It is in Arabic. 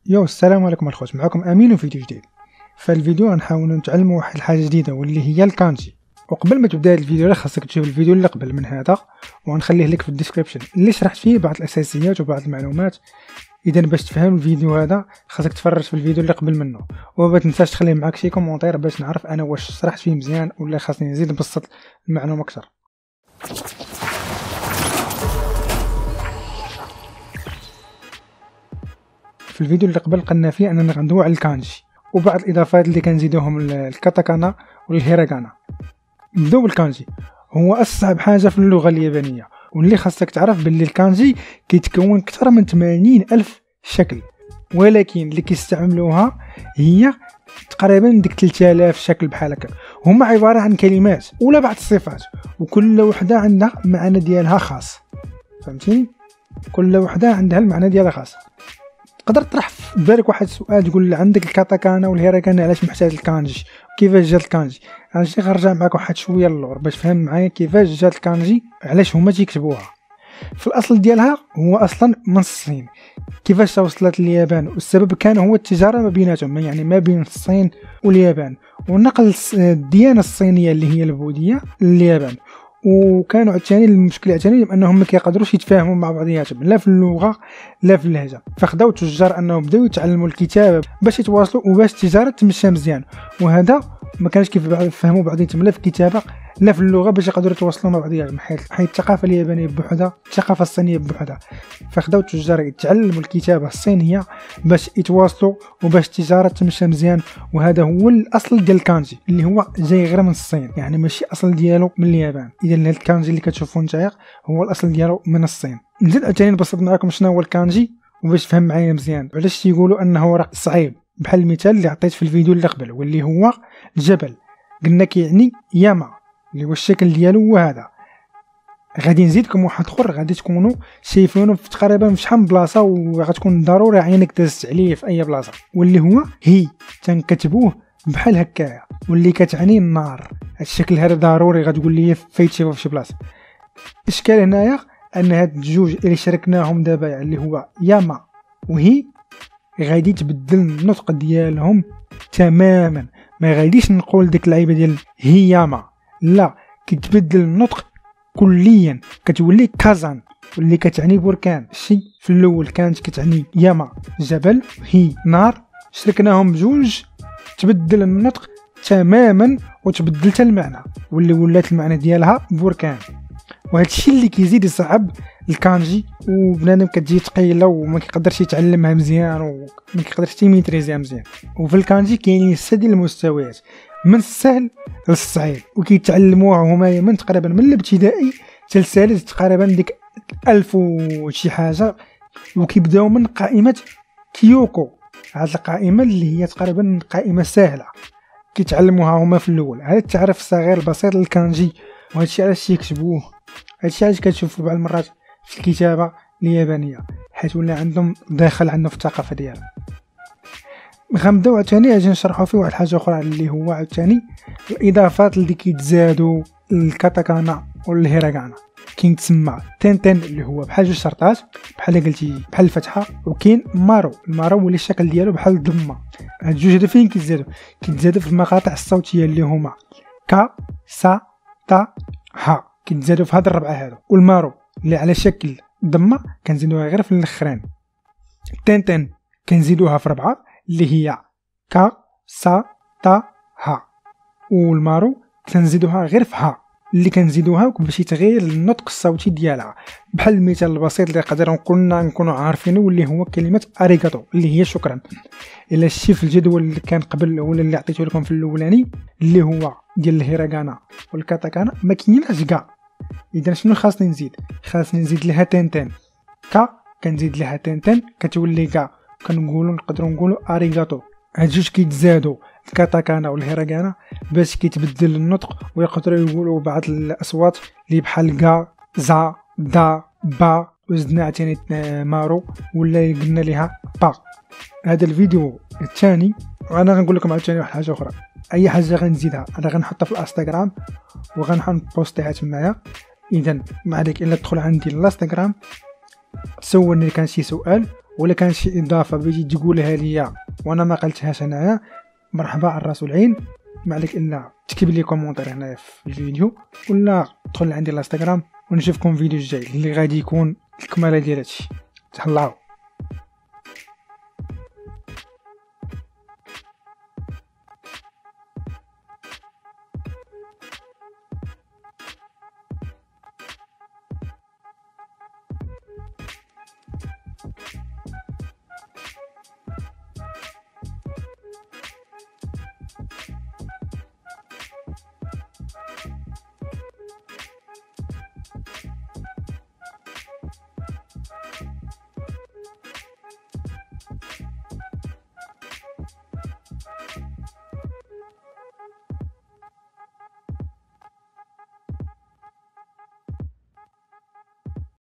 السلام عليكم الخوت، معكم امين وفيديو جديد. في الفيديو غنحاولوا نتعلموا واحد الحاجه جديده واللي هي الكانجي. وقبل ما تبدا الفيديو راه خاصك تشوف الفيديو اللي قبل من هذا، وغنخليه لك في الديسكريبشن اللي شرحت فيه بعض الاساسيات وبعض المعلومات. اذا باش تفهم الفيديو هذا خاصك تفرج في الفيديو اللي قبل منه، وما تنساش تخلي معاك شي كومونتير باش نعرف انا واش شرحت فيه مزيان ولا خاصني نزيد نبسط المعلومه اكثر. في الفيديو اللي قبل قلنا فيه اننا غندوي على الكانجي وبعض الاضافات اللي كنزيدوهم الكاتاكانا والهيراغانا. نبداو بالكانجي. هو اصعب حاجه في اللغه اليابانيه، واللي خاصك تعرف باللي الكانجي كيتكون اكثر من 80,000 شكل، ولكن اللي كيستعملوها هي تقريبا ديك 3000 شكل بحال هكا. هما عباره عن كلمات ولا بعض الصفات، وكل وحده عندها معنى ديالها خاص. فهمتيني؟ كل وحده عندها المعنى ديالها خاص. تقدر تطرح في بالك واحد السؤال، تقول لي عندك الكاتاكانا والهيراغانا علاش محتاج الكانجي وكيفاش جات الكانجي؟ انا جيت غنرجع معاك واحد شويه للور باش تفهم معايا كيفاش جات الكانجي، علاش هما تيكتبوها. في الاصل ديالها هو اصلا من الصين. كيفاش وصلت لليابان؟ والسبب كان هو التجاره ما بيناتهم، يعني ما بين الصين واليابان، ونقل الديانه الصينيه اللي هي البوذيه لليابان. وكانوا عاوتاني المشكله عاوتاني انهم ما كيقدروش يتفاهموا مع بعضياتهم، لا في اللغه لا في اللهجه. فخداو التجار انهم بداو يتعلموا الكتابه باش يتواصلوا وباش التجاره تمشى مزيان، وهذا ما كانش كيفهموا بعضياتهم لا في الكتابه لا في اللغه باش يقدروا يتواصلوا مع بعضياتهم، حيت الثقافه اليابانيه بوحدها الثقافه الصينيه بوحدها. فخداو التجار يتعلموا الكتابه الصينيه باش يتواصلوا وباش التجاره تمشى مزيان. وهذا هو الاصل ديال الكانجي اللي هو جاي غير من الصين، يعني ماشي اصل ديالو من اليابان. اذا الكانجي اللي كتشوفوا نتايا هو الاصل ديالو من الصين. نزيد عاوتاني نبسط معكم شنو هو الكانجي وباش تفهم معايا مزيان علاش تيقولوا انه راه صعيب. بحال المثال اللي عطيت في الفيديو اللي قبل، واللي هو الجبل. قلنا كيعني ياما، اللي هو الشكل ديالو هو هذا. غادي نزيدكم واحد اخر غادي تكونوا شايفينه في تقريبا في شحال من بلاصه، وغتكون ضروري عينك دازت عليه في اي بلاصه، واللي هو هي تنكتبوه بحال هكايا، واللي كتعني النار. هاد الشكل هذا ضروري غتقول لي فايت شي في شي بلاصه. الاشكال هنايا ان هاد الجوج اللي شاركناهم دابا اللي هو ياما وهي غادي تبدل النطق ديالهم تماما. ما غاديش نقول ديك اللعيبه ديال هياما، لا، كتبدل النطق كليا، كتولي كازان واللي كتعني بركان. الشيء في الاول كانت كتعني ياما جبل، هي نار، شركناهم بجوج تبدل النطق تماما وتبدلت المعنى، واللي ولات المعنى ديالها بركان. وهذا الشيء اللي كيزيد يصعب الكانجي، وبنادم كتجي ثقيله وما كيقدرش يتعلمها مزيان وما كيقدرش يميتريزيها مزيان. وفي الكانجي كاينين 6 المستويات من السهل للصعيب، وكيتعلموها هما من تقريبا من الابتدائي حتى الثالث، تقريبا ديك 1000 وشي حاجه. وكيبداو من قائمه كيوكو، هاد القائمه اللي هي تقريبا قائمه سهله كيتعلموها هما في الاول. هذا التعريف الصغير البسيط للكانجي، وهذا الشيء علاش يكتبوه. هذا الشيء علاش كتشوفوا بعض المرات في الكتابه اليابانيه، حيت ولا عندهم داخل عندهم في الثقافه ديالهم. غنبداو عاوتاني اجي نشرحوا فيه واحد الحاجه اخرى اللي هو عاوتاني الاضافات اللي كيتزادوا الكاتاكانا والهيراغانا. كاين تسمى تنتن اللي هو بحال جوج شرطات بحال قلتي بحال الفتحه، وكاين مارو. المارو اللي الشكل ديالو بحال الضمه. هاد الجوج هادو فين كيتزادوا في المقاطع الصوتيه اللي هما كا سا تا ها، كيتزادوا في هاد الربعه هادو. والمارو اللي على شكل ضمه كنزيدوها غير في الاخرين. تنتن كنزيدوها في ربعه اللي هي كا سا تا ها. والمارو كنزيدوها غير في ها، اللي كنزيدوها باش يتغير النطق الصوتي ديالها. بحال المثال البسيط اللي قدرنا نكونوا عارفينه، واللي هو كلمه اريغاتو اللي هي شكرا. الا شتي في الجدول اللي كان قبل ولا اللي عطيته لكم في الاولاني اللي هو ديال الهيراغانا والكاتاكانا ما كايناش كاع. اذا شنو خاصني نزيد؟ خاصني نزيد لها تنتن. كا كنزيد لها تنتن كتولي كاع. نقدروا نقولوا اريغاتو. هاد جوج كيتزادوا الكاتاكانا والهيراغانا باش كيتبدل النطق، ويقدروا يقولوا بعض الاصوات اللي بحال كا زا دا با. وزدنا عتاني مارو ولا قلنا ليها با. هذا الفيديو الثاني، وانا غنقول لكم عاوتاني واحد الحاجه اخرى. اي حاجه غنزيدها انا غنحطها في الانستغرام وغنبوستيها تمايا. اذا ما عليك الا تدخل عندي الانستغرام تسولني كان شي سؤال، ولا كان شي اضافه بغيتي تقولها ليا وانا ما قلتهاش انايا، مرحبا على الراس والعين. ما عليك الا تكتب لي كومونتير هنايا في الفيديو، ولا تدخل عندي الانستغرام ونشوفكم فيديو الجاي اللي غادي يكون الكماله ديال هادشي. تهلاو.